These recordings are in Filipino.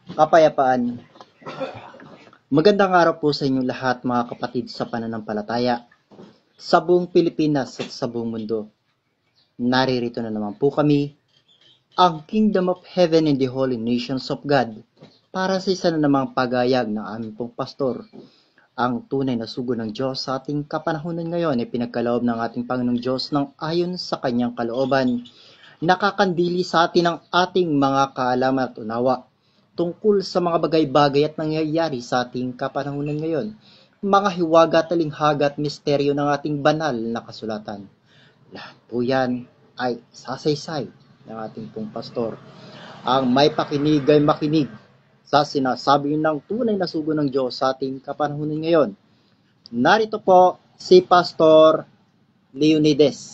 Kapayapaan. Magandang araw po sa inyong lahat mga kapatid sa pananampalataya. Sa buong Pilipinas at sa buong mundo, naririto na naman po kami, ang Kingdom of Heaven and the Holy Nations of God, para sa isa na namang pagayag ng aming pong pastor. Ang tunay na sugo ng Diyos sa ating kapanahunan ngayon ay pinagkaloob ng ating Panginoong Diyos ng ayon sa kanyang kalooban. Nakakandili sa atin ang ating mga kaalaman at unawa tungkol sa mga bagay-bagay at nangyayari sa ating kapanahunan ngayon, mga hiwaga, talinghaga at misteryo ng ating banal na kasulatan. Lahat po yan ay sasaysay ng ating pong pastor. Ang may pakinig ay makinig sa sinasabi ng tunay na sugo ng Diyos sa ating kapanahunan ngayon. Narito po si Pastor Leonides.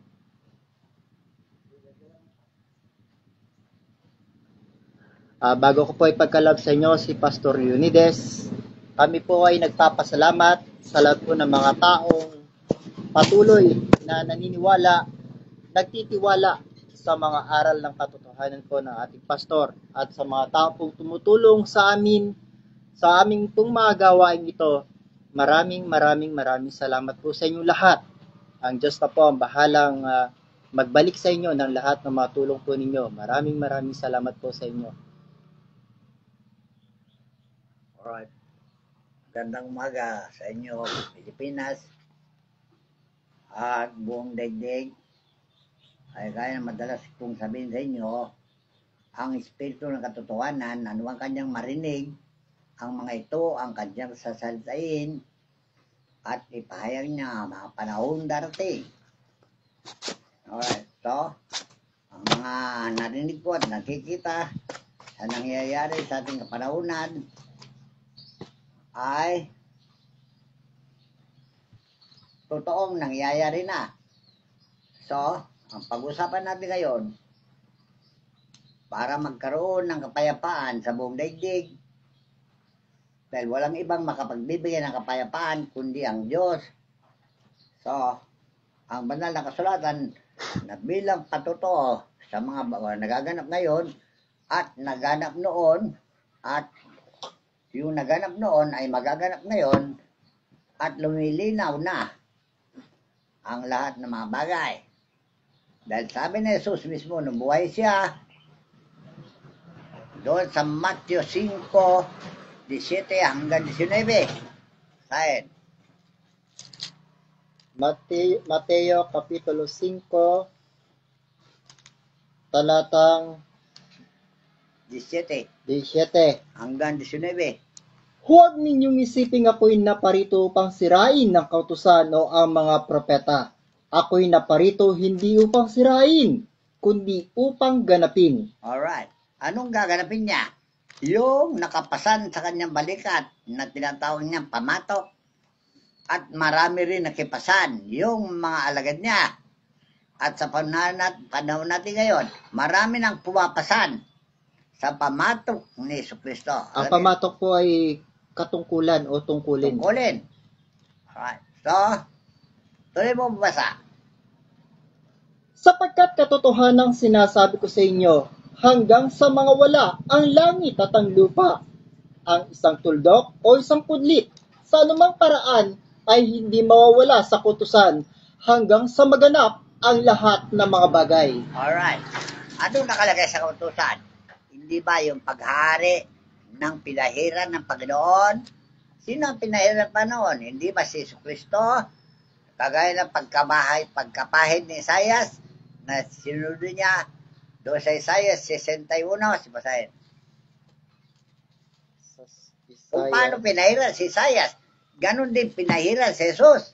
Bago ko po ipagkalab sa inyo si Pastor Leonides, kami po ay nagpapasalamat sa lahat po ng mga taong patuloy na naniniwala, nagtitiwala sa mga aral ng katotohanan po ng ating pastor at sa mga tao pong tumutulong sa amin, sa aming pong mga gawain ito. Maraming salamat po sa inyong lahat. Ang Diyos na po ang bahalang magbalik sa inyo ng lahat ng mga tulong po ninyo. Maraming salamat po sa inyo. Alright. Magandang umaga sa inyo, Pilipinas at buong daigdig. Ay gaya na madalas kong sabihin sa inyo, ang Espiritu ng Katotohanan, anuang kanyang marinig, ang mga ito ang kanyang sasalitain at ipahayag niya mga panahon darating. Alright, so, ang mga narinig ko at nakikita sa nangyayari sa ating kapanahunan ay totoong nangyayari na. So, ang pag-usapan natin ngayon, para magkaroon ng kapayapaan sa buong daigdig, dahil walang ibang makapagbibigay ng kapayapaan kundi ang Diyos. So, ang banal na kasulatan na bilang patotoo sa mga nagaganap ngayon at naganap noon at yung naganap noon ay magaganap ngayon at lumilinaw na ang lahat ng mga bagay. Dahil sabi ni Jesus mismo nung buhay siya, doon sa Matthew 5:17 hanggang 19. Sayin. Mateo Kapitulo 5, talatang 17 hanggang 19. Huwag ninyong isiping ako'y naparito upang sirain ng kautusan o ang mga propeta. Ako'y naparito hindi upang sirain, kundi upang ganapin. Alright. Anong gaganapin niya? Yung nakapasan sa kanyang balikat na tinatawag niyang pamatok. At marami rin nakipasan yung mga alagad niya. At sa panahon natin ngayon, marami nang pumapasan sa pamatok ni Jesucristo. Ang pamatok po ay katungkulan o tungkulin. Tungkulin. Alright. So, tuloy mo basa. Sapagkat katotohanang sinasabi ko sa inyo, hanggang sa mga wala ang langit at ang lupa, ang isang tuldok o isang pudlit, sa anumang paraan ay hindi mawawala sa kautusan hanggang sa maganap ang lahat ng mga bagay. Alright. Ano nakalagay sa kautusan? Hindi ba yung paghari ng pinahiran ng Panginoon? Sino ang pinahiran pa noon? Hindi ba si Jesucristo? Kagaya ng pagkapahid ni Isaias na sinunod niya doon sa Isaias 61, si basahin. Kung paano pinahiran si Isaias, ganun din pinahiran si Jesus.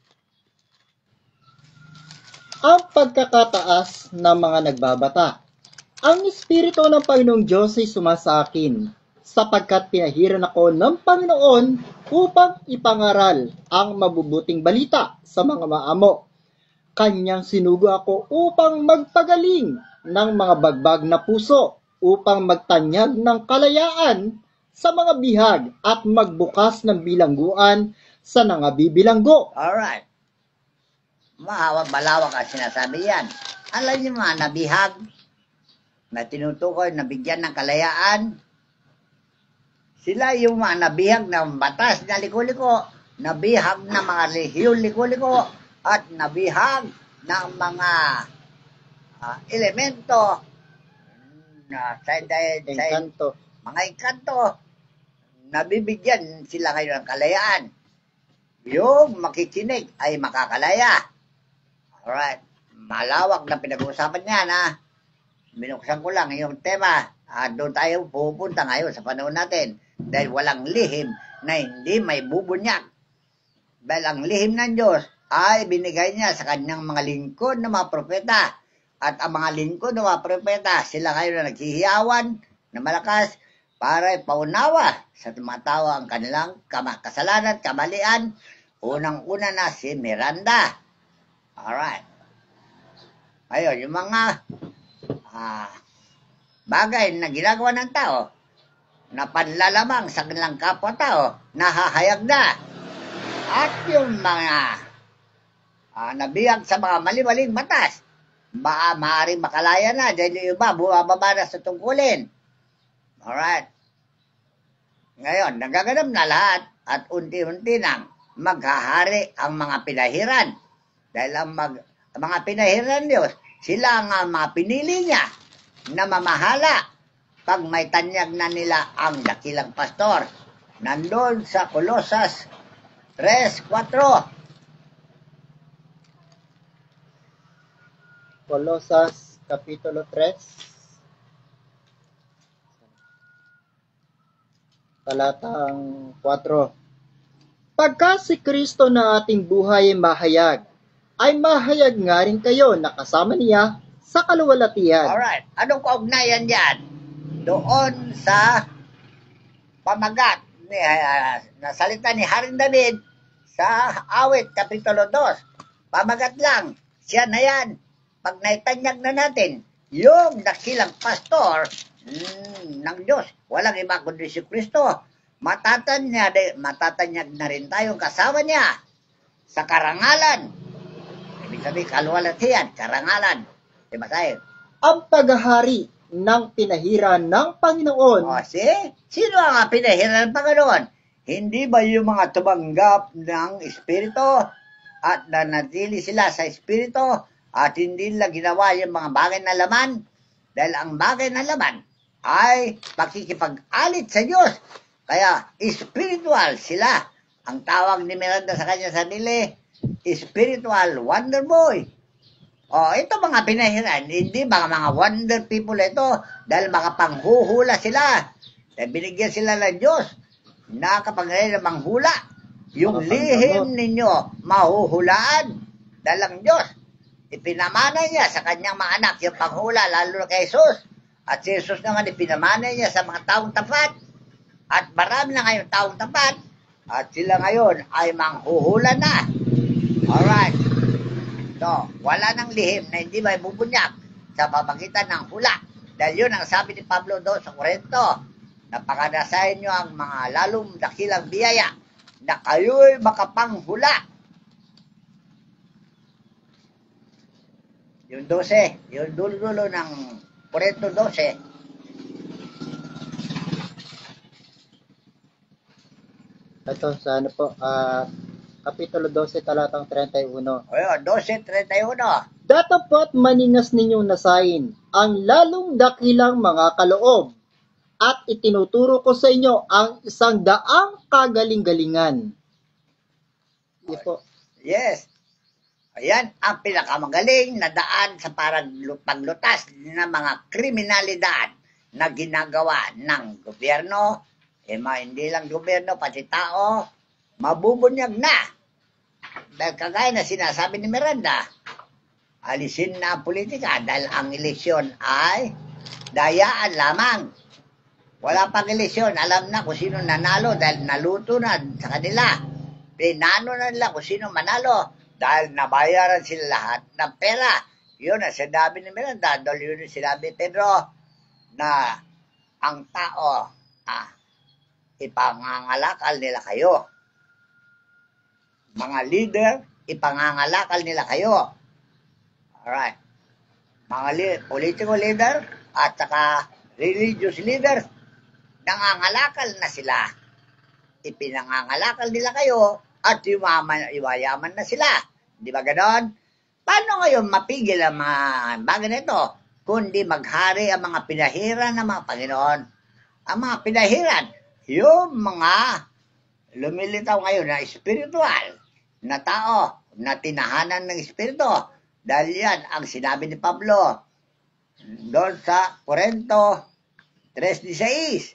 Ang pagkakataas ng mga nagbabata. Ang Espiritu ng Panginoong Diyos ay sumasa akin, sapagkat pinahiran ako ng Panginoon upang ipangaral ang mabubuting balita sa mga maamo. Kanyang sinugo ako upang magpagaling ng mga bagbag na puso, upang magtanyag ng kalayaan sa mga bihag at magbukas ng bilangguan sa nangabibilanggo. Alright. Malawak ang sinasabi yan. Alam niyo mga nabihag na tinutukoy na bigyan ng kalayaan, Sila yung mga nabihag ng batas na liko-liko, nabihag ng mga rehiyon liko-liko, at nabihag ng mga elemento na sa Engkanto. mga engkanto, nabibigyan sila ngayon ng kalayaan. Yung makikinig ay makakalaya. Alright. Malawak na pinag-uusapan niyan, ha. Binuksan ko lang yung tema. Doon tayo pupunta ngayon sa panahon natin. Dahil walang lihim na hindi may bubunyak. Dahil ang lihim ng Diyos ay binigay niya sa kanyang mga lingkod na mga propeta. At ang mga lingkod na mga propeta, sila ngayon na naghihiyawan na malakas para ipaunawa sa mga tao ang kanilang kasalanan, kamalian. Unang-una na si Miranda. Alright. Ayun, yung mga bagay na ginagawa ng tao na panlalamang sa kanilang kapwa-tao, nahahayag na. At yung mga nabiyag sa mga mali-maling batas, maaaring makalaya na dahil yung iba bumababa na sa tungkulin. Alright. Ngayon, nagaganap na lahat at unti-unti nang maghahari ang mga pinahiran. Dahil ang mga pinahiran Diyos, sila ang mga pinili niya na mamahala pag may tanyag na nila ang dakilang pastor. Nandun sa Colosas 3:4. Colosas Kapitulo 3, talatang 4. Pagka si Kristo na ating buhay ay mahayag nga rin kayo na kasama niya sa kaluwalhatian. Alright. Anong kaugnayan yan? Doon sa pamagat na salita ni Haring David sa Awit, Kapitulo 2. Pamagat lang. Siya na yan. Pag naitanyag na natin, yung dakilang pastor ng Diyos, walang iba kundi si Kristo, matatanyag na rin tayong kasama niya sa karangalan. Ibig sabihin, kaluwalhatian, karangalan. Diba tayo? Ang paghahari ng pinahiran ng Panginoon. O, sino ang pinahiran ng Panginoon? Hindi ba yung mga tumanggap ng Espiritu at nanatili sila sa Espiritu at hindi nila ginawa yung mga bagay na laman? Dahil ang bagay na laman ay pakikipag-alit sa Diyos. Kaya spiritual sila. Ang tawag ni Miranda sa kanya sarili, spiritual wonder boy. O, ito mga pinahiran, hindi mga wonder people ito dahil makapanghuhula sila. Dahil binigyan sila ng Diyos na kapangyarihan ng manghula. Yung lihim ninyo, mahuhulaan dahil ang Diyos. Ipinamana niya sa kanyang mga anak yung panghula, lalo na kay Jesus. At si Jesus naman ipinamana niya sa mga taong tapat. At marami na ngayon taong tapat. At sila ngayon ay manghuhula na. Alright. So, wala nang lihim na hindi may bubunyak sa pamagitan ng hula. Dahil yun ang sabi ni Pablo doon sa Korinto. Napakadasahin nyo ang mga lalong dakilang biyaya na kayo'y makapanghula. Yung 12, yung dulo-dulo ng Korinto 12. Ito sa ano po, Kapitulo 12, talatang 31. O yun, 12:31. Datapwat maningas ninyong nasain ang lalong dakilang mga kaloob at itinuturo ko sa inyo ang 100 kagaling-galingan. Po. Yes. Ayan ang pinakamagaling na daan sa paglutas ng mga kriminalidad na ginagawa ng gobyerno. Hindi lang gobyerno, pati tao, mabubunyag na. Dahil kagaya na sinasabi ni Miranda, alisin na ang politika dahil ang eleksyon ay dayaan lamang. Wala pang eleksyon, alam na kung sino nanalo dahil naluto na sa kanila. Pinano na nila kung sino manalo dahil nabayaran sila lahat ng pera. Yun ang sinabi ni Miranda, dahil yun ang sinabi Pedro na ang tao, ipangangalakal nila kayo. Mga leader, ipangangalakal nila kayo. Alright. Mga political leader at saka religious leaders, nangangalakal na sila. Ipinangangalakal nila kayo at yumayaman na sila. Di ba ganon? Paano ngayon mapigil ang mga bagay na ito? Kundi maghari ang mga pinahiran ng mga Panginoon. Ang mga pinahiran, yung mga lumilitaw ngayon na espiritual na tao, na tinahanan ng espiritu. Dahil yan ang sinabi ni Pablo doon sa Corinto 3:16.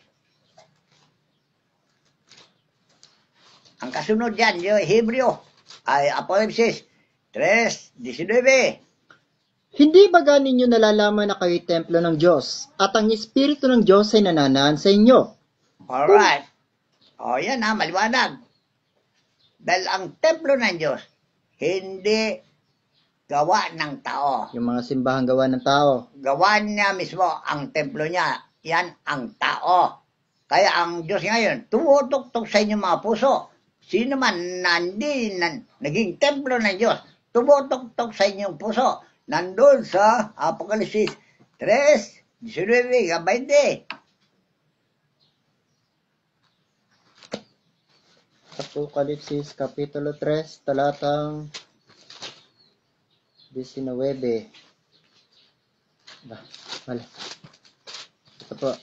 Ang kasunod yan, yung Hebreo, ay Apocalypse 3:19. Hindi ba ninyo nalalaman na kayo'y templo ng Diyos at ang Espiritu ng Diyos ay nananaan sa inyo? Alright. O yan maliwanag. Dahil ang templo ng Diyos, hindi gawa ng tao. Yung mga simbahan gawa ng tao. Gawa niya mismo ang templo niya. Yan ang tao. Kaya ang Diyos ngayon, tumutuktok sa inyong mga puso. Sino man naging templo ng Diyos, tumutuktok sa inyong puso. Nandun sa Apocalypse 3:19-20. Apokalipsis Kapitulo 3, talatang 19. Wala. Ito po.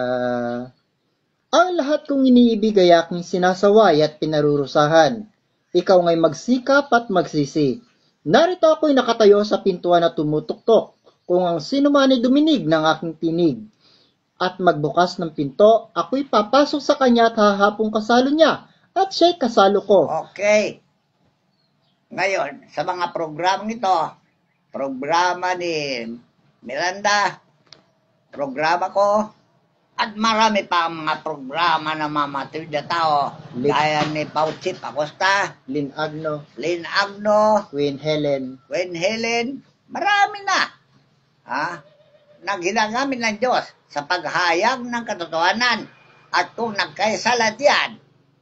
Ang lahat kong iniibig ay aking sinasaway at pinarurusahan. Ikaw ngay magsikap at magsisi. Narito ako'y nakatayo sa pintuan at tumutuktok. Kung ang sino man ay duminig ng aking tinig at magbukas ng pinto, ako'y papasok sa kanya at hahapong kasalo niya at siya'y kasalo ko. Okay. Ngayon, sa mga programang ito, programa ni Miranda, programa ko, at marami pa ang mga programa ng mga matuwid na tao, gaya ni Pauchip Acosta, Lynn Agno, Queen Helen, marami na. Na ginagamit ng Diyos sa paghayag ng katotohanan. At kung nagkaisalat yan,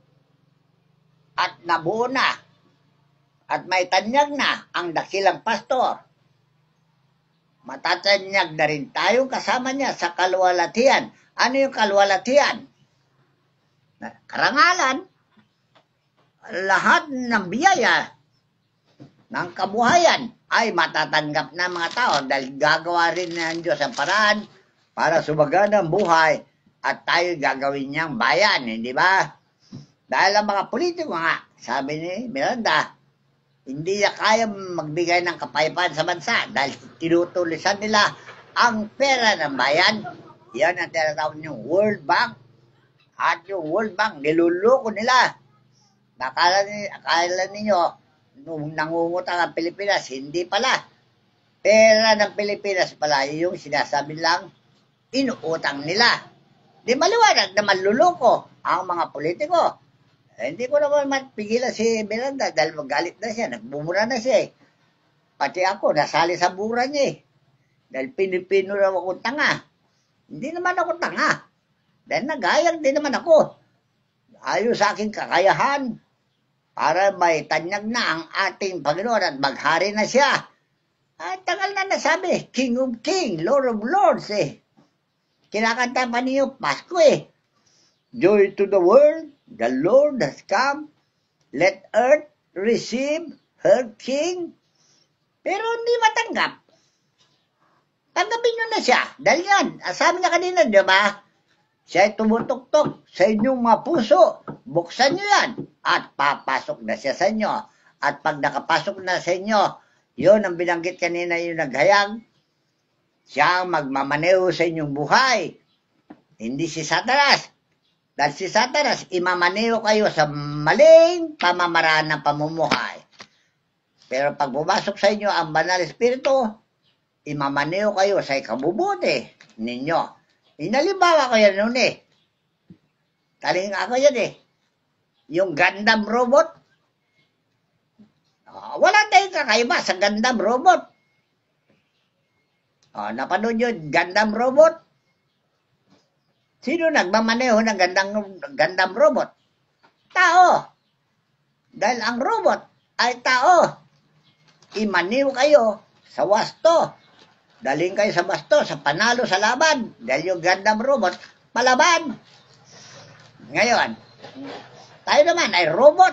at nabuo na, at may tanyag na ang dakilang pastor, matatanyag na rin tayong kasama niya sa kaluwalhatian. Ano yung kaluwalhatian? Karangalan, lahat ng biyaya ng kabuhayan ay matatanggap ng mga tao dahil gagawa rin ng Diyos ang paraan para sumagana ang buhay at tayo gagawin niyang bayan, hindi ba? Dahil ang mga politiko nga, sabi ni Miranda, hindi niya kaya magbigay ng kapayapaan sa bansa dahil tinutulisan nila ang pera ng bayan. Yan ang tinatawag niyong World Bank. At yung World Bank, niluloko nila. Akala ninyo, nung nangungutang ang Pilipinas, hindi pala. Pera ng Pilipinas pala, yung sinasabi lang, inuutang nila. Di maliwanag na manluloko ang mga politiko. Hindi ko naman mapigilan si Miranda dahil magalit na siya, nagbumura na siya eh. Pati ako, nasali sa bura niya eh. Dahil pinipino raw akong tanga. Hindi naman ako tanga. Dahil nagayang din naman ako. Ayon sa aking kakayahan para may tanyag na ang ating Panginoon at maghari na siya. At tagal na nasabi, King of Kings, Lord of Lords eh. Kinakanta pa niyo Pasko eh. Joy to the world, the Lord has come. Let earth receive her King. Pero hindi matanggap. Tanggapin nyo na siya. Dahil yan, sabi niya kanina, di ba? Siya ay tumutuktok sa inyong mga puso. Buksan nyo yan. At papasok na siya sa inyo. At pag nakapasok na sa inyo, yun ang binanggit kanina yung naghayag. Siya ang magmamaneho sa inyong buhay. Hindi si Satanas. Dahil si Satanas, imamaneho kayo sa maling pamamaraan ng pamumuhay. Pero pag pumasok sa inyo ang Banal Espiritu, imamaneho kayo sa ikabubuti ninyo. Inalimbawa ko yan noon eh. Taling ako yan eh. Yung Gundam robot. Wala tayong kakaiba sa Gundam robot. Napanood yun, Gundam robot. Sino nagmamaneho ng Gundam robot? Tao. Dahil ang robot ay tao. Imaniw kayo sa wasto. Daling kayo sa wasto, sa panalo sa laban. Dahil yung Gundam robot, palaban. Ngayon, tayo naman ay robot.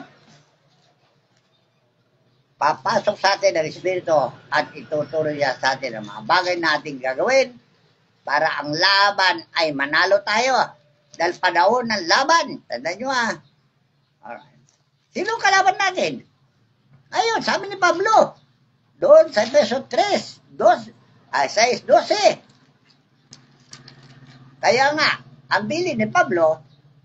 Papasok sa atin ang Espiritu at ituturo niya sa atin ang mga bagay nating gagawin para ang laban ay manalo tayo. Dahil panahon ng laban. Tandaan nyo Alright. Sino kalaban natin? Ayun, sabi ni Pablo. Doon sa Efeso 3, 6:12. Kaya nga, ang bilin ni Pablo,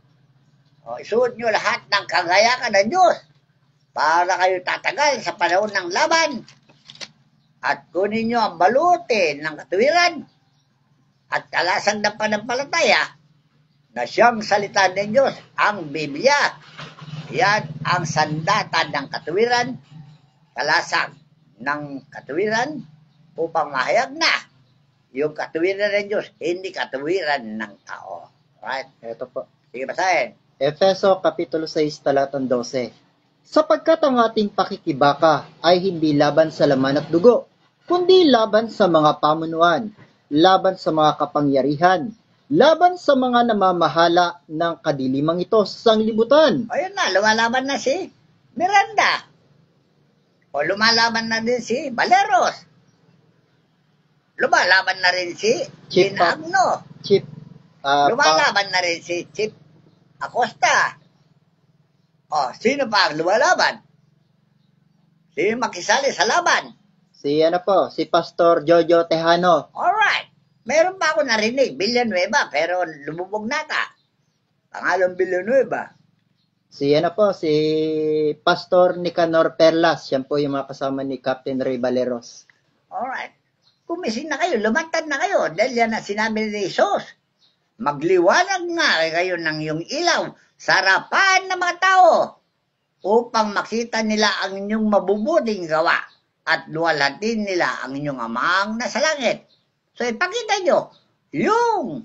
isuot nyo lahat ng kagayakan ng Diyos para kayo tatagal sa panahon ng laban at kunin nyo ang baluti ng katuwiran at kalasang ng panampalataya na siyang salita ng Diyos, ang Biblia. Yan ang sandatan ng katuwiran, kalasang ng katuwiran upang mahayag na yung katuwiran ng Diyos, hindi katuwiran ng tao. Right? Ito po. Sige, basahin. Efeso Kapitulo 6, talatang 12. Sapagkat ang ating pakikibaka ay hindi laban sa laman at dugo, kundi laban sa mga pamunuan, laban sa mga kapangyarihan, laban sa mga namamahala ng kadilimang ito sa sanglibutan. Ayun na, lumalaban na si Miranda. O lumalaban na din si Valeros. Lumalaban na rin si Chief Agno. Chief, Lumalaban na rin si Chief Acosta. O, sino pa ang lumalaban? Sino makisali sa laban? si Pastor Jojo Tejano. Alright. Meron pa ako narinig, Villanueva, pero lumubog nata. Pangalan Villanueva. Si Pastor Nicanor Perlas. Yan po yung mga kasama ni Captain Ray Valeros. Alright. Kumising na kayo, lumantad na kayo, dahil yan ang sinabi ni Jesus. Magliwanag nga kayo ng iyong ilaw sa harapan ng mga tao upang makita nila ang inyong mabubuting gawa at luwalhatin nila ang inyong amang nasa langit. So ipakita nyo yung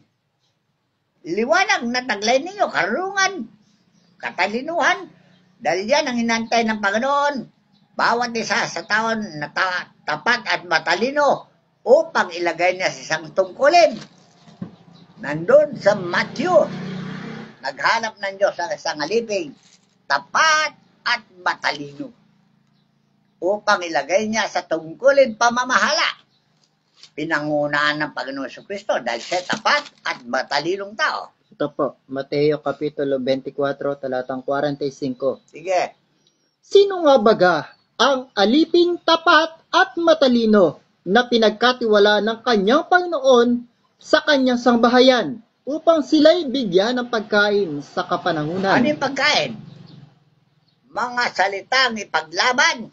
liwanag na taglay ninyo, karungan, katalinuhan, dahil yan ang inantay ng Panginoon. Bawat isa sa taon na tapat at matalino upang ilagay niya sa isang tungkulin. Nandun sa Matthew, naghanap ng Diyos ng isang aliping, tapat at matalino, upang ilagay niya sa tungkulin pamamahala. Pinangunahan ng Panginoon Kristo dahil siya tapat at matalinong tao. Ito po, Mateo Kapitulo 24, talatang 45. Sige. Sino nga baga ang aliping tapat at matalino na pinagkatiwala ng kanyang Panginoon sa kanyang sangbahayan upang sila'y bigyan ng pagkain sa kapanahunan? Ano yung pagkain? Mga salitang ipaglaban.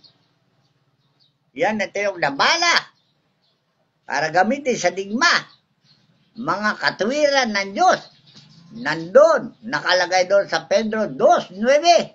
Yan ito yung nabala para gamitin sa digma. Mga katuwiran ng Diyos. Nandun, nakalagay doon sa Pedro 2:9.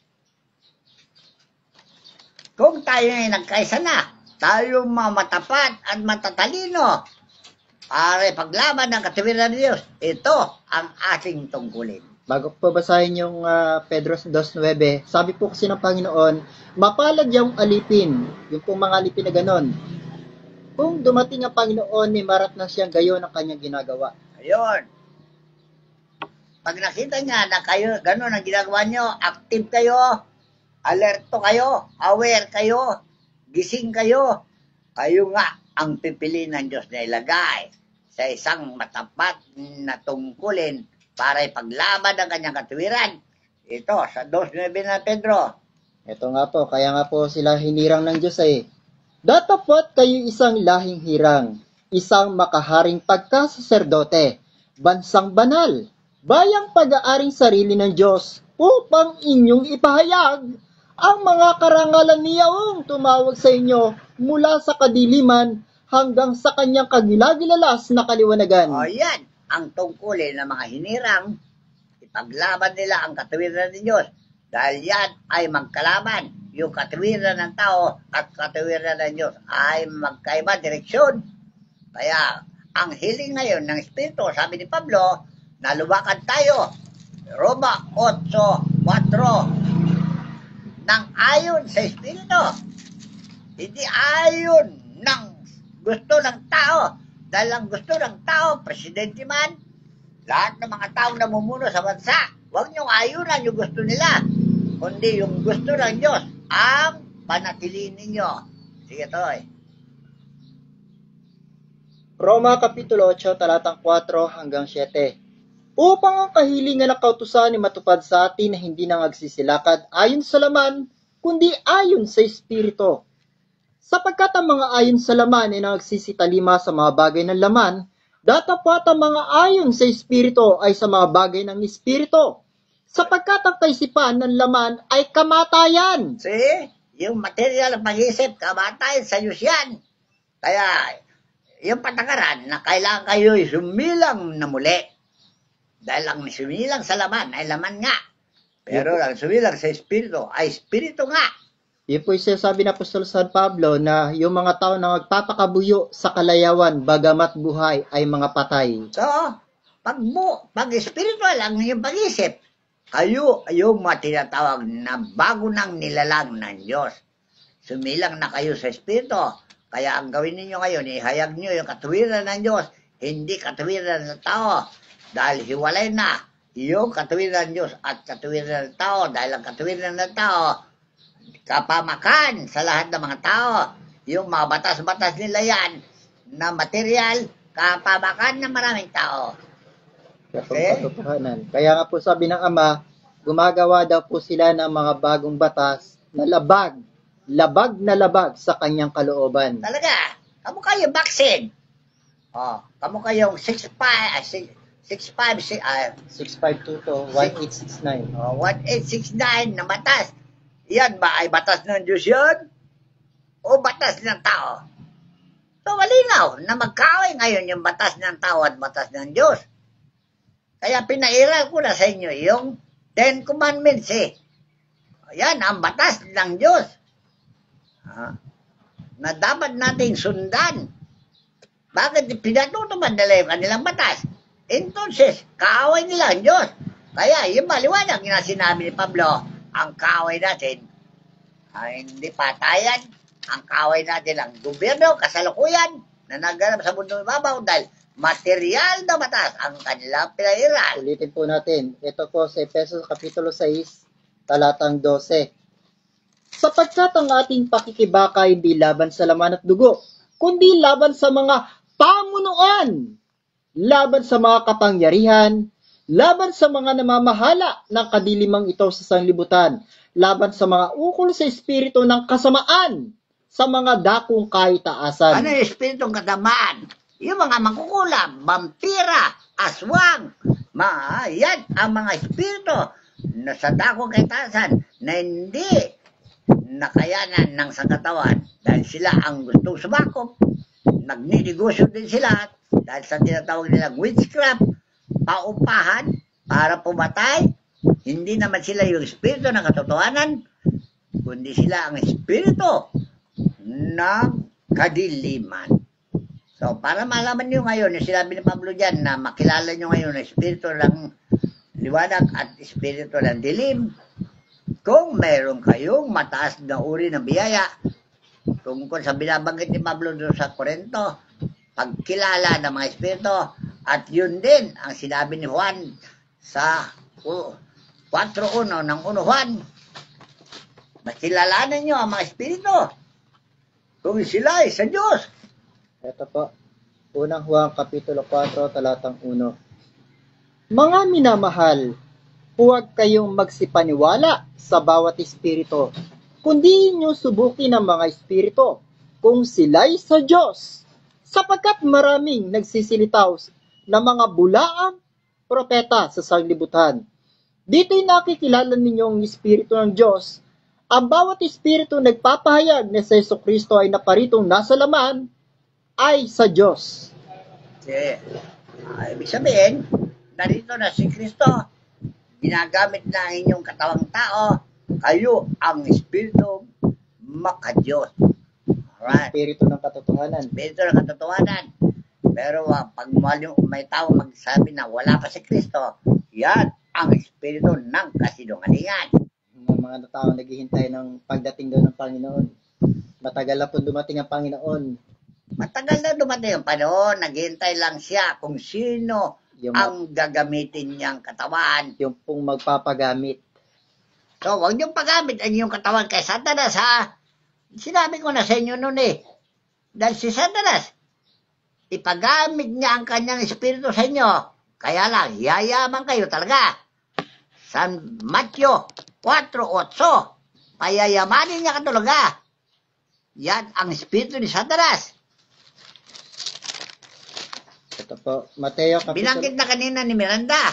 Kung tayo ay nagkaisa na, tayo mga matapat at matatalino para ipaglaban ng katuwiran ng Diyos. Ito ang ating tungkulin. Bago po basahin yung Pedro 2:9, sabi po kasi ng Panginoon, mapalad yung alipin, yung pong mga alipin na ganon. Kung dumating ang Panginoon, ni marat na siyang gayon ang kanyang ginagawa. Ayun. Pag nakita niya na kayo, gano'n ang ginagawa niyo, active kayo, alerto kayo, aware kayo, gising kayo, kayo nga ang pipiliin ng Diyos na ilagay sa isang matapat na tungkulin para ipaglaban ang kanyang katuwiran. Ito, sa 2:9 na Pedro. Ito nga po, kaya nga po sila hinirang ng Diyos Datapat kayo isang lahing hirang, isang makaharing pagkasaserdote, bansang banal, bayang pag-aaring sarili ng Diyos, upang inyong ipahayag ang mga karangalan niyaong tumawag sa inyo mula sa kadiliman hanggang sa kanyang kagilagilalas na kaliwanagan. O yan, ang tungkulin ng mga hinirang, ipaglaban nila ang katuwiran ng Diyos. Dahil yan ay magkalaban. Yung katuwiran ng tao at katuwiran ng Diyos ay magkaiba direksyon. Kaya, ang hiling ngayon ng Espiritu, sabi ni Pablo, na lumakad tayo. Roma 8:4 nang ayon sa Espiritu. Hindi ayon ng gusto ng tao. Dahil ang gusto ng tao, presidente man, lahat ng mga taong namumuno sa bansa, Huwag niyong ayunan yung gusto nila, kundi yung gusto ng Diyos ang panatilin ninyo. Sige, Toy. Roma Kapitulo 8, talatang 4 hanggang 7. Upang ang kahilingan ng kautusan ay matupad sa atin na hindi nangagsisilakad ayon sa laman, kundi ayon sa Espiritu. Sapagkat ang mga ayon sa laman ay nagsisitalima sa mga bagay ng laman, datapwat ang mga ayon sa Espiritu ay sa mga bagay ng Espiritu. Sapagkat ang kaisipan ng laman ay kamatayan. See? Yung material ng pag-isip, kamatayan sa Diyos yan. Kaya, yung patakaran na kailangan kayo'y sumilang na muli. Dahil ang sumilang sa laman ay laman nga. Pero ang sumilang sa Espiritu ay Espiritu nga. Yun po yung sinasabi ng Apostol San Pablo na yung mga tao na magpapakabuyo sa kalayawan bagamat buhay ay mga patay. So, pag spiritual ang inyong pag-isip, kayo ay yung mga tinatawag na bago ng nilalang ng Diyos. Sumilang na kayo sa Espiritu. Kaya ang gawin ninyo ngayon, ihayag nyo yung katuwiran ng Diyos, hindi katuwiran ng tao. Dahil hiwalay na yung katuwiran ng Diyos at katuwiran ng tao. Dahil ang katuwiran ng tao, kapamakan sa lahat ng mga tao. Yung mga batas-batas nila yan na material, kapamakan ng maraming tao. Okay? Kaya nga po sabi ng Ama, gumagawa daw po sila ng mga bagong batas na labag na labag sa kanyang kalooban. Talaga, kamo kayo vaccine. Kamo kayong 6522-1869. 1869 na batas. Yan ba ay batas ng Diyos yun? O batas ng tao? So, malinaw na magkaaway ngayon yung batas ng tao at batas ng Diyos. Kaya pinairal ko na sa inyo yung 10 Commandments eh. Yan ang batas ng Diyos. Na dapat nating sundan. Bakit pinatutupad nila yung kanilang batas? Entonces, kaaway nila ang Diyos. Kaya yung maliwanag na sinabi ni Pablo, ang kaaway natin ay hindi patayan. Ang kaaway natin ang gobyerno, kasalukuyan na nagganap sa mundo ibabaw dahil material na batas ang kanilang pinairal. Ulitin po natin. Ito po sa Efesos Kapitulo 6, talatang 12. Sapagkat ang ating pakikibaka hindi laban sa laman at dugo, kundi laban sa mga pamunuan, laban sa mga kapangyarihan, laban sa mga namamahala ng kadilimang ito sa sanglibutan, laban sa mga ukol sa espiritu ng kasamaan, sa mga dakong kaitaasan. Ano yung espiritong kasamaan? Yung mga mangkukulam, vampira, aswang, yan ang mga espiritu na sa dakong kaitaasan na hindi nakayanan ng sangkatawan dahil sila ang gustong sumakop. Nagninegosyo din sila dahil sa tinatawag nilang witchcraft, paupahan para pumatay. Hindi naman sila yung espiritu ng katotohanan, kundi sila ang espiritu ng kadiliman. So, para malaman nyo ngayon, yung sinabi ni Pablo dyan, na makilala nyo ngayon na espiritu ng liwanag at espiritu ng dilim, kung meron kayong mataas na uri ng biyaya, tungkol sa binabanggit ni Pablo doon sa Corinto, pagkilala ng mga espiritu, at yun din ang sinabi ni Juan sa 4:1 ng 1 Juan. Makilalanan nyo ang mga espiritu kung sila ay sa Diyos. Ito po, unang Juan Kapitulo 4, talatang 1. Mga minamahal, huwag kayong magsipaniwala sa bawat espiritu, kundi inyo subukin ang mga espiritu kung sila'y sa Diyos, sapagkat maraming nagsisilitaw na mga bulaang propeta sa sanglibutan. Dito'y nakikilala ninyo ang espiritu ng Diyos. Ang bawat espiritu nagpapahayag na si Jesucristo ay naparitong nasa laman ay sa Diyos. Ibig sabihin, narito na si Kristo, ginagamit na ang inyong katawang tao, kayo ang espiritu makadiyos. Alright. Espiritu ng katotohanan. Espiritu ng katotohanan. Pero pag may tao magsabi na wala pa si Kristo, yan ang espiritu ng kasinungalingan. Yung mga tao naghihintay ng pagdating daw ng Panginoon. Matagal na po dumating ang Panginoon. Matagal na dumating ang panahon, naghihintay lang siya kung sino Yung, ang gagamitin niyang katawan. yung pong magpapagamit. So, huwag niyong paggamit ang iyong katawan kay Satanas, ha? Sinabi ko na sa inyo noon eh. Dahil si Satanas, ipagamit niya ang kanyang espiritu sa inyo. Kaya lang, yayaman kayo talaga. San Matthew 4:8, payayamanin niya ka talaga. Yan ang espiritu ni Satanas. Ito po, Mateo Kapitulo. Binanggit na kanina ni Miranda.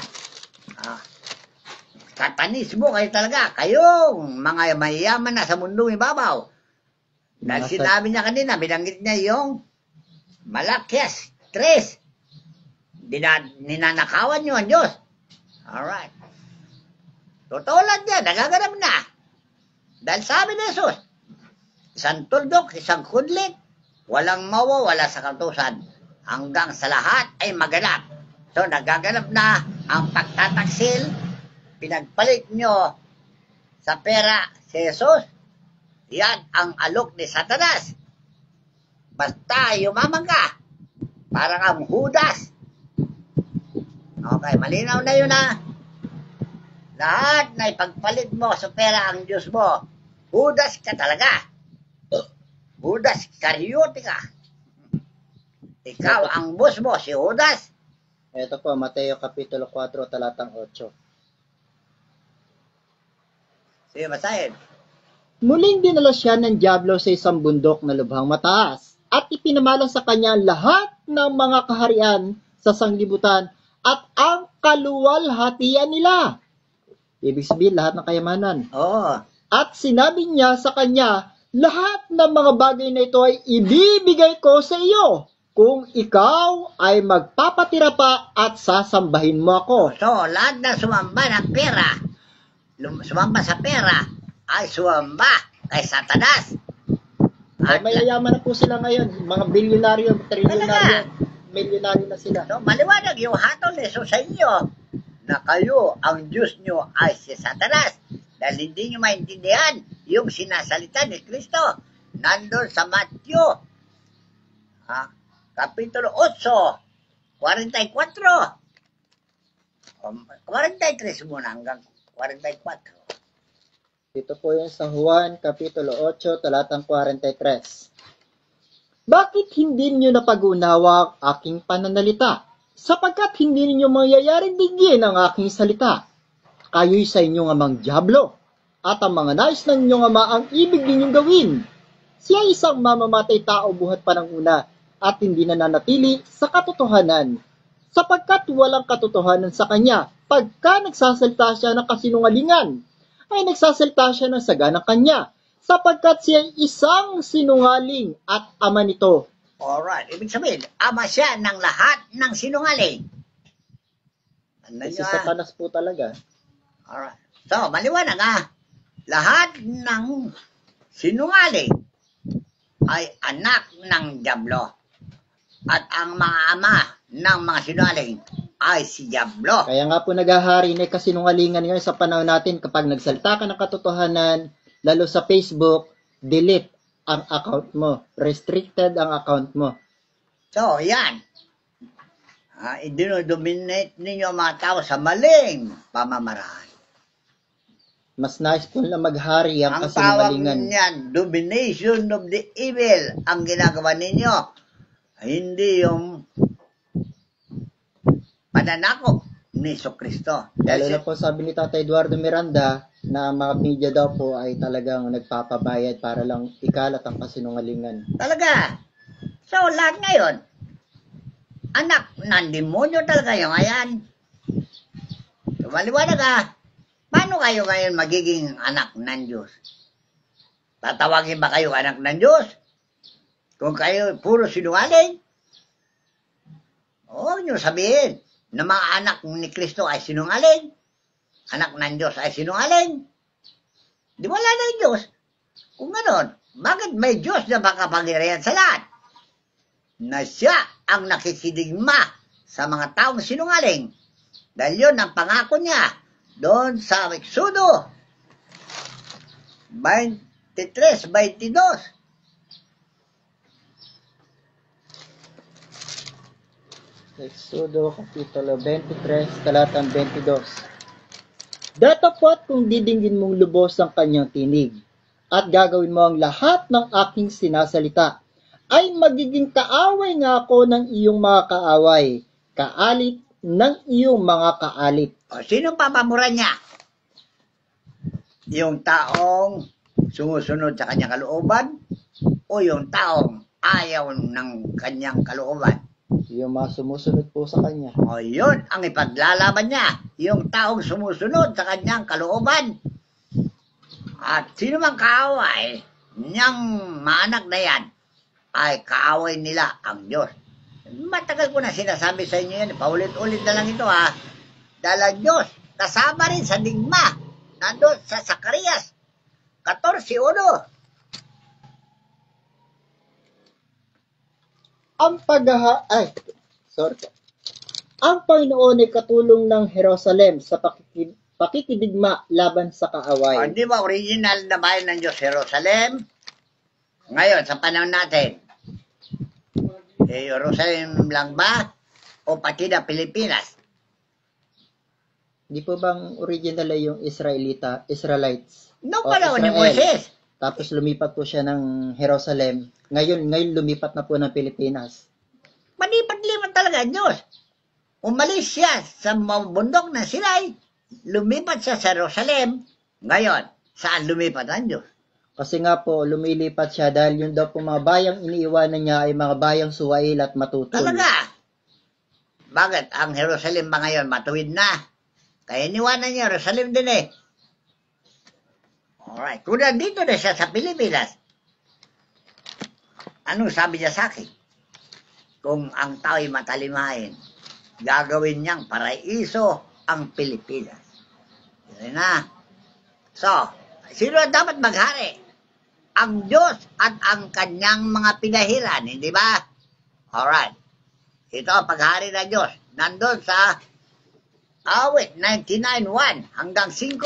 Satanismo kayo talaga. Kayong mga mayayaman na sa mundong ibabaw. Dahil Mga sinabi niya kanina, binanggit niya yung Malakias 3. Ninanakawan niyo ang Diyos. Alright. Totoo lang yan, nagaganap na. Dahil sabi ni Jesus, isang tuldok, isang kudlit, walang mawawala sa kautusan, hanggang sa lahat ay maganap. So, nagaganap na ang pagtataksil, pinagpalit nyo sa pera si Jesus. Yan ang alok ni Satanas. Basta yumaman ka, parang ang Judas. Okay, malinaw na yun, ha? Lahat na ipagpalit mo sa pera ang Diyos mo, Judas ka talaga. Judas Iscariote ka. Ikaw ang boss mo, si Judas. Ito po, Mateo Kapitulo 4, talatang 8. Sige, basahin. Muling dinala siya ng dyablo sa isang bundok na lubhang mataas at ipinamalas sa kanya lahat ng mga kaharian sa sanglibutan at ang kaluwalhatian nila. Ibig sabihin, lahat ng kayamanan. Oo. At sinabi niya sa kanya, lahat ng mga bagay na ito ay ibibigay ko sa iyo kung ikaw ay magpapatira pa at sasambahin mo ako. So, lahat na sumamba ng pera, sumamba sa pera, ay sumamba kay Satanas. Ay, mayayaman na po sila ngayon. Mga bilyonaryo, trilyonaryo, milyonaryo na sila. So, maliwanag yung hatol ni Jesus sa inyo na kayo, ang Diyos nyo ay si Satanas. Dahil hindi nyo maintindihan yung sinasalita ni Kristo. Nandun sa Matthew, Kapitulo 8, 44. 43 muna hanggang 44. Dito po yung sa Juan, Kapitulo 8, talatang 43. Bakit hindi niyo napag-unawa ang aking pananalita? Sapagkat hindi ninyo mangyayaring digin ang aking salita. Kayo'y sa inyong amang dyablo, at ang mga nais ng inyong ama ang ibig ninyong gawin. Siya isang mamamatay tao buhat pa ng una, at hindi nananatili sa katotohanan, sapagkat walang katotohanan sa kanya. Pagka nagsasalita siya ng kasinungalingan, ay nagsasalita siya ng saganang kanya, sapagkat siya isang sinungaling at ama nito. Alright, ibig sabihin, ama siya ng lahat ng sinungaling. Kasi Satanas po talaga. Alright. So, maliwanag, lahat ng sinungaling ay anak ng dyablo. At ang mga ama ng mga sinungaling ay si dyablo. Kaya nga po naghahari na kasinungalingan ngayon sa panahon natin kapag nagsalita ka ng katotohanan, lalo sa Facebook, delete ang account mo. Restricted ang account mo. So, yan. Dinodominate ninyo ang mga tao sa maling pamamaraan. Mas nice po na maghari ang Ang tawag kasinungalingan. niyan, domination of the evil ang ginagawa ninyo. Hindi yung pananakop ni Kristo. Lalo na po sabi ni Tatay Eduardo Miranda na mga media daw po ay talagang nagpapabayad para lang ikalat ang kasinungalingan. Talaga. So, lahat ngayon, anak ng demonyo talaga yung ayan. So, maliwanag paano kayo ngayon magiging anak ng Diyos? Tatawagin ba kayo anak ng Diyos? Kung kayo puro sinungaling? Huwag nyo sabihin na mga anak ni Kristo ay sinungaling. Anak ng Diyos ay sinungaling. Di wala na yung Diyos. Kung gano'n, bakit may Diyos na makapangyarihan sa lahat? Na siya ang nakikidigma sa mga taong sinungaling. Dahil yun ang pangako niya doon sa Exodo 23:22. Exodo Kapitulo 23, talatang 22. Datapwat kung didinggin mong lubos ang kanyang tinig, at gagawin mo ang lahat ng aking sinasalita, ay magiging kaaway nga ako ng iyong mga kaaway, kaalit ng iyong mga kaalit. O, sino papamura niya? Yung taong sumusunod sa kanyang kalooban o yung taong ayaw ng kanyang kalooban? Yung mga sumusunod po sa kanya. O, yun ang ipaglalaban niya. Yung taong sumusunod sa kanyang kalooban. At sino mang kaaway niyang maanak na yan, ay kaaway nila ang Diyos. Matagal ko na sinasabi sa inyo yan. Paulit-ulit na lang ito ha. Dahil ang Diyos, kasama rin sa digma. Nandun sa Zacarias 14:1. Ang Panginoon ay katulong ng Jerusalem sa pakikidigma laban sa kaaway. Di ba original na bayan ng Diyos, Jerusalem? Ngayon, sa panahon natin, Jerusalem lang ba? O pati na Pilipinas? Di po bang original ay yung Israelites? Noong O panahon ni Israel. Moises. Tapos lumipat po siya ng Jerusalem. Ngayon lumipat na po ng Pilipinas. Malipat-lipat talaga ang Diyos. Umalis siya sa bundok ng Sinai. Lumipat siya sa Jerusalem. Ngayon, saan lumipat ang Diyos? Kasi nga po, lumilipat siya dahil yun daw po mga bayang iniiwanan niya ay mga bayang suwail at matutol. Talaga. Bakit? Ang Jerusalem ba ngayon matuwid na? Kaya iniwanan niya, Jerusalem din eh. Alright. Kung nandito na siya sa Pilipinas, anong sabi niya sa akin? Kung ang tao'y matalimahin, gagawin niyang paraiso ang Pilipinas. Yun na. So, sino dapat maghari? Ang Diyos at ang kanyang mga pinahiran, hindi ba? Alright. Ito ang paghari ng Diyos. Nandun sa awit 99:1 hanggang 5.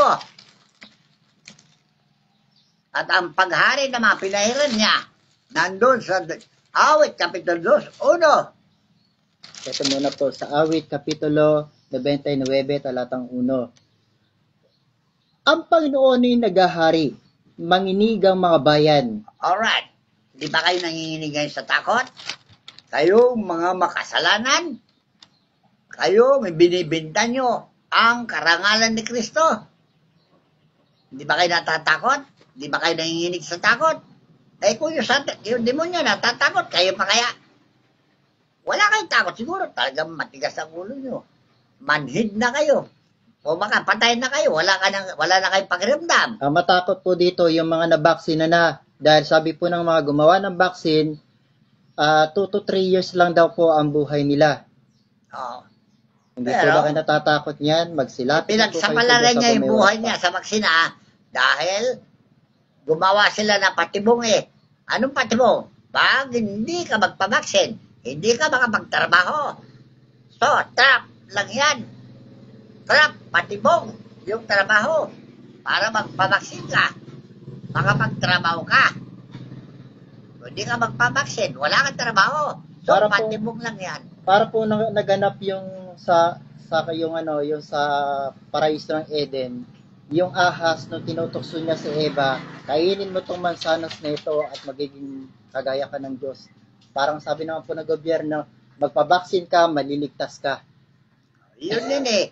At ang paghari ng mga pinahiran niya, nandun sa awit Kapitulo 2:1. Ito muna po sa awit Kapitulo 29, talatang 1. Ang Panginoon ay naghahari, manginig ang mga bayan. Alright. Di ba kayo nanginginig ngayon sa takot? Kayo mga makasalanan? Kayo may binibinta nyo ang karangalan ni Kristo? Di ba kayo natatakot? Di ba kayo nanginginig sa takot? Eh kung yung demonyo natatakot, kayo pa kaya? Wala kayong takot siguro. Talagang matigas ang ulo nyo. Manhid na kayo. O baka patay na kayo. Wala na kayong pakiramdam. Ang matakot po dito yung mga nabaksina na. Dahil sabi po ng mga gumawa ng vaccine, 2 to 3 years lang daw po ang buhay nila. Oo. Hindi po ba kayo natatakot niyan? Magsilapit po kayo Pinagsapalaran niya yung sa buhay bumiwas niya pa. sa magsina dahil gumawa sila ng patibong eh. Anong patibong? Pag hindi ka magpabaksin, hindi ka makapagtrabaho. So, trap lang yan. Trap, patibong, yung trabaho. Para magpabaksin ka, makapagtrabaho ka. Kung hindi ka magpabaksin, wala kang trabaho. So, Para po- patibong lang yan. Para po naganap yung yung sa paraiso ng Eden, yung ahas nung tinutokso niya si Eva, kainin mo tong mansanas na ito at magiging kagaya ka ng Diyos. Parang sabi naman po ng gobyerno, magpabaksin ka, maliligtas ka. Yun din eh.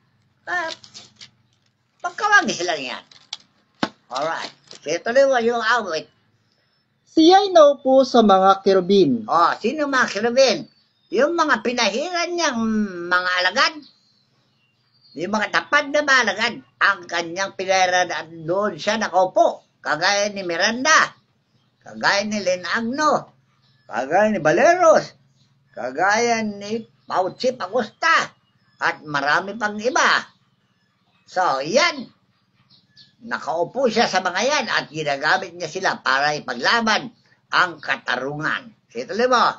Pagkawagis lang yan. Alright. So, tuloy mo yung awit. Siya'y naupo sa mga kerubin. Oh, sino mga kirubin? Yung mga pinahiran niyang mga alagad. Yung mga tapad na mga alagad. Ang kanyang pinahiran at doon siya nakaupo. Kagaya ni Miranda. Kagaya ni Len Agno. Kagaya ni Valeros. Kagaya ni Pauchi Pagusta. At marami pang iba. So, yan. Nakaupo siya sa mga yan at ginagamit niya sila para ipaglaban ang katarungan. Sige, tuloy mo.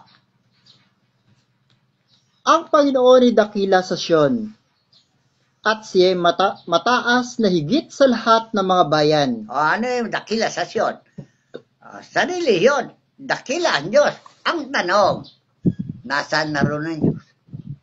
Ang Panginoon ay dakila sa Sion, at siya'y mataas na higit sa lahat ng mga bayan. O, ano yung dakila sa Sion? Sarili yun. Dakila ang Diyos. Ang tanong, nasaan naroon ang Diyos?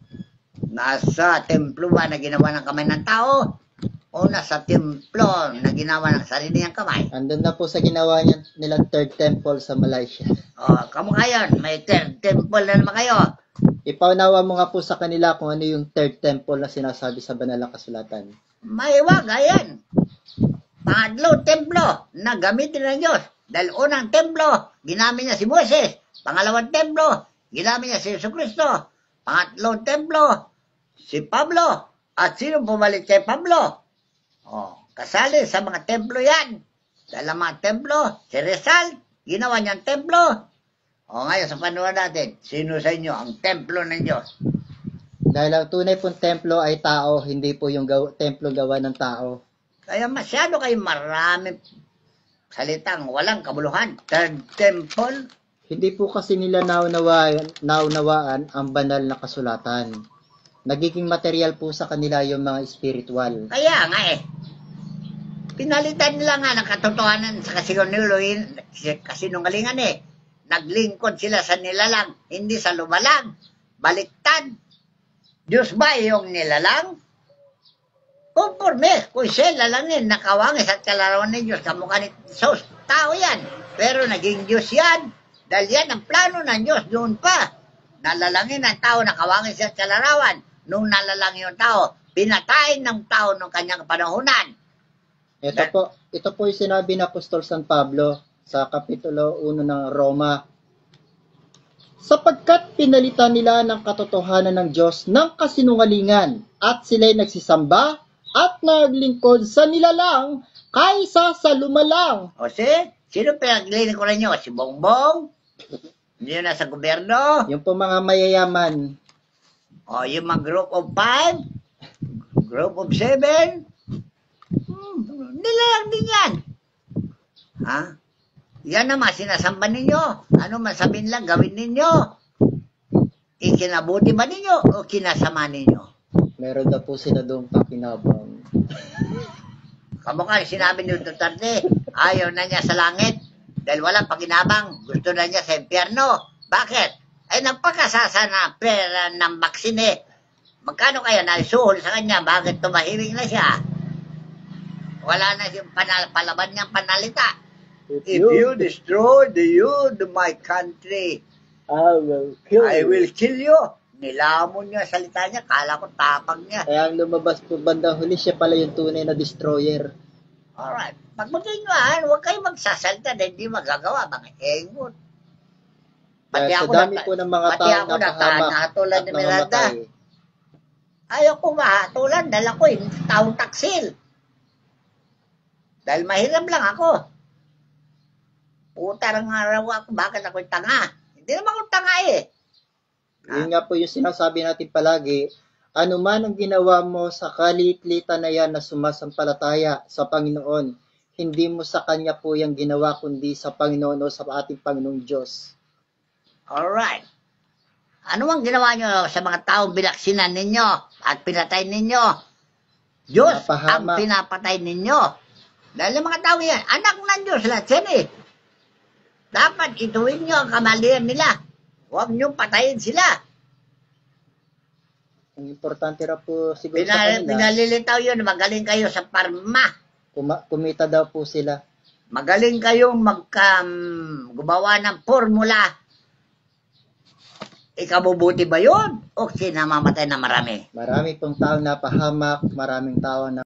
Nasa templo ba na ginawa ng kamay ng tao? O nasa templo na ginawa ng sarili niyang kamay? Andun na po sa ginawa nilang third temple sa Malaysia. O, kamu kayo, may third temple na naman kayo. Ipaunawa mo nga po sa kanila kung ano yung third temple na sinasabi sa banal na kasulatan. May wag, ayan. Pangatlo, templo na gamitin ng Diyos. Dahil unang templo, ginamit niya si Moses. Pangalawang templo, ginamit niya si Jesucristo. Pangatlong templo, si Pablo. At sino pumalit kay Pablo? Kasali sa mga templo yan. Dahil ang mga templo, si Rizal, ginawa niyang templo. Ngayon sa panahon natin, sino sa inyo ang templo ng Diyos? Dahil ang tunay pong templo ay tao, hindi po yung templo gawa ng tao. Kaya masyado kayo marami salitang walang kabuluhan. Third temple. Hindi po kasi nila naunawaan ang banal na kasulatan. Nagiging material po sa kanila yung mga spiritual. Kaya nga pinalitan nila nga ng katotohanan sa kasinungalingan Naglingkod sila sa nilalang, hindi sa lumalang. Baliktad. Diyos ba yung nilalang? Conforme, kung siya lalangin, nakawangis at kalarawan ng Diyos, kamukha ni Jesus, tao yan. Pero naging Diyos yan. Dahil yan ang plano ng Diyos noon pa. Nalalangin ang tao, nakawangis at kalarawan. Nung nalalangin yung tao, pinatayin ng tao ng kanyang panahunan. Ito po yung sinabi ng Apostol San Pablo sa Kapitulo 1 ng Roma. Sapagkat pinalitan nila ng katotohanan ng Diyos ng kasinungalingan at sila'y nagsisamba at naglingkod sa nilalang kaysa sa lumalang. O sino pinaglilingkuran nyo? Si Bongbong? Hindi yun nasa gobyerno? Yung po mga mayayaman. O yung mga group of 5? Group of 7? Nilalang din yan. Ha? Yan naman, sinasamba ninyo. Ano man sabihin lang, gawin ninyo. Ikinabuti ba ninyo o kinasama ninyo? Meron na po sila doon pakinabang. Kamukha sinabi ni Duterte, ayaw na niya sa langit dahil walang pakinabang. Gusto na niya sa impyerno. Bakit? Ay nagpakasasa na pera ng baksine. Magkano kaya naisuhol sa kanya? Bakit tumahimik na siya? Wala na siyang palaban niyang panalita. If you destroy the youth of my country, I will kill you. Nilamon niya salita niya, kala ko tapang niya. Kaya ang lumabas po bandang huli, siya pala yung tunay na destroyer. Alright. Pag mag-inuan, huwag kayo magsasalita na hindi magagawa, mga engot. Pati Sa ako dami po ng mga tao napahamak natulad ni Miranda. Ayaw ko mahatulan dahil ako taong taksil. Dahil mahirap lang ako. Putarang araw ako, bakit ako'y tanga? Hindi naman ako tanga Yun nga po yung sinasabi natin palagi, ano man ang ginawa mo sa kaliit-litan na yan na sumasampalataya sa Panginoon, hindi mo sa Kanya po yung ginawa, kundi sa Panginoon o sa ating Panginoong Diyos. Alright. Ano ang ginawa nyo sa mga taong binaksinan ninyo at pinatay ninyo? Diyos ang pinapatay ninyo. Dahil ang mga tao yan, anak ng Diyos lahat yan Dapat ituwin nyo ang kamalian nila. Huwag nyo patayin sila. Ang importante ra po siguro sa kanila. Pinalilitaw yun, magaling kayo sa parma. Kumita daw po sila. Magaling kayong gumawa ng formula. Ikabubuti ba yun? O sinamamatay na marami? Marami pong tao napahamak, maraming tao na